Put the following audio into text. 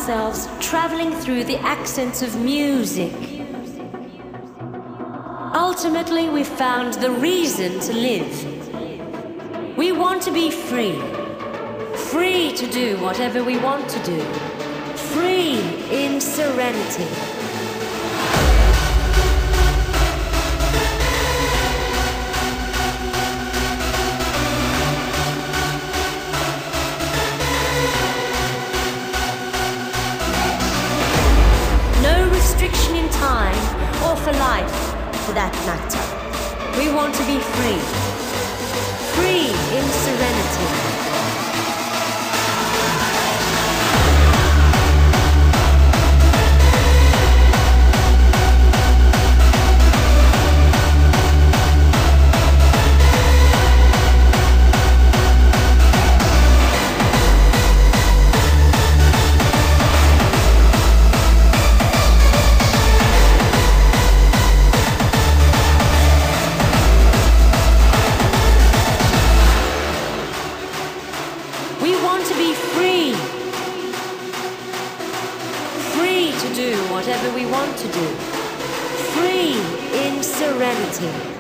ourselves traveling through the accents of music. Ultimately, we found the reason to live. We want to be free. Free to do whatever we want to do. Free in serenity. Restriction in time, or for life, for that matter. We want to be free. Free in serenity. Whatever we want to do. Free in serenity.